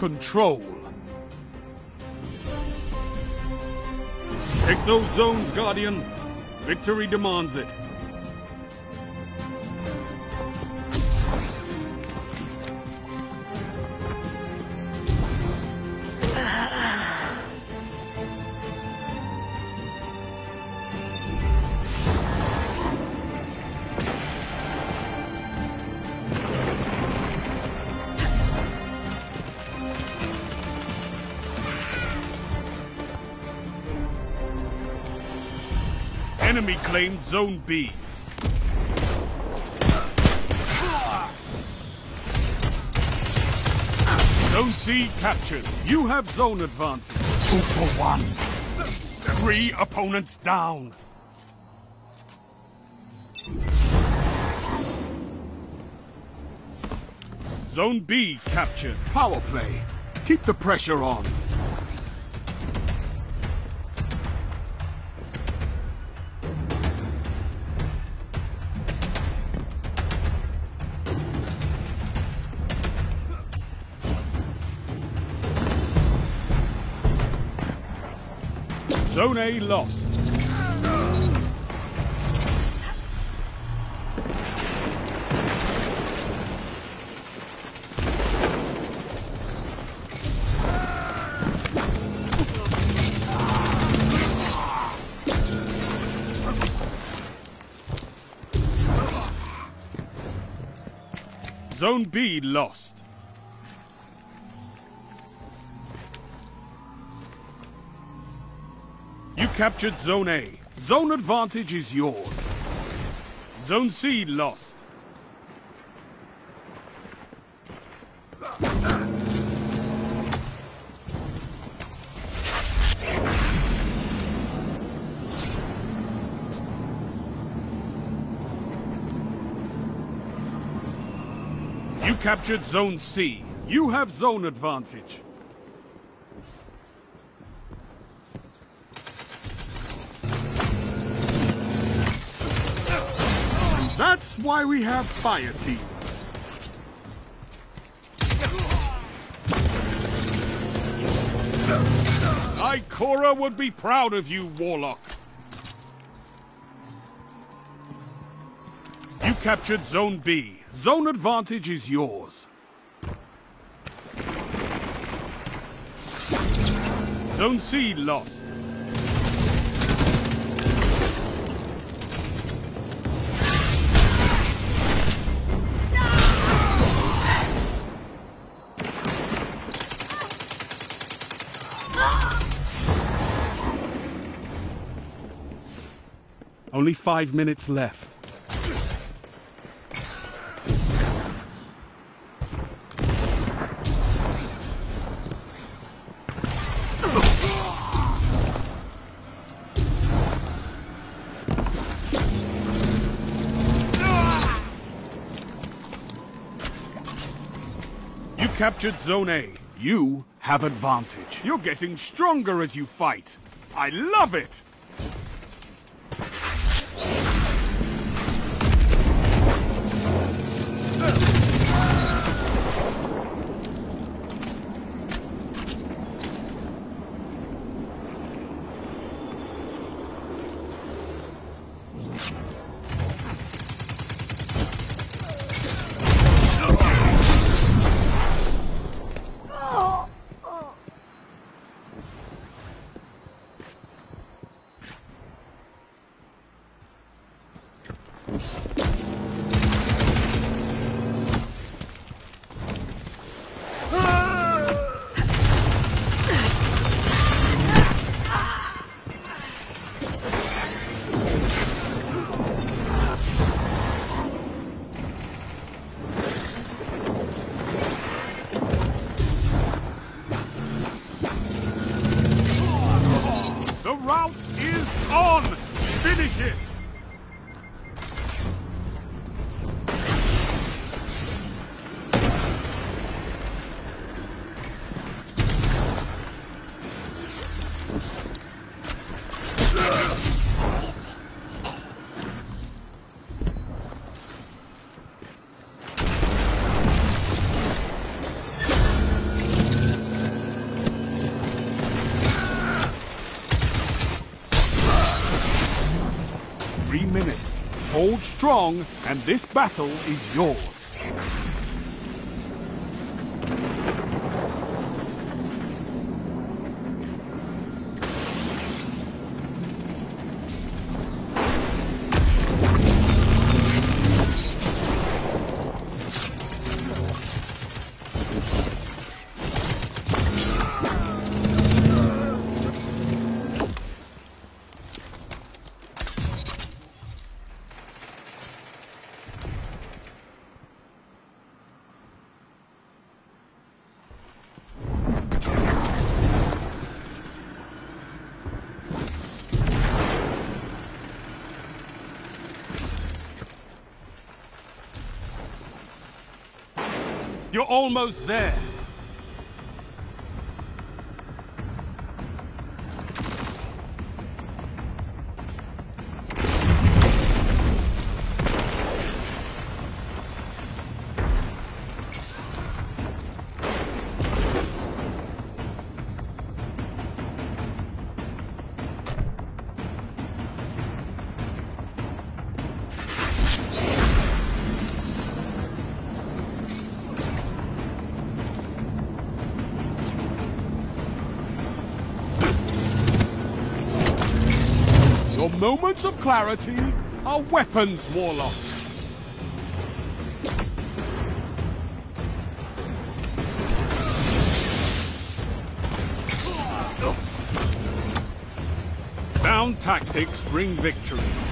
control. Take those zones, Guardian. Victory demands it. Enemy claimed Zone B. Zone C captured. You have zone advantage. 2 for 1. 3 opponents down. Zone B captured. Power play. Keep the pressure on. Zone A lost. Zone B lost. You captured Zone A. Zone advantage is yours. Zone C lost. You captured Zone C. You have zone advantage. That's why we have fire teams. Ikora would be proud of you, Warlock. You captured Zone B. Zone advantage is yours. Zone C lost. Only 5 minutes left. You captured Zone A. You have advantage. You're getting stronger as you fight. I love it! The rout is on! Finish it! 3 minutes. Hold strong, and this battle is yours. You're almost there. Your moments of clarity are weapons, Warlock. Sound tactics bring victory.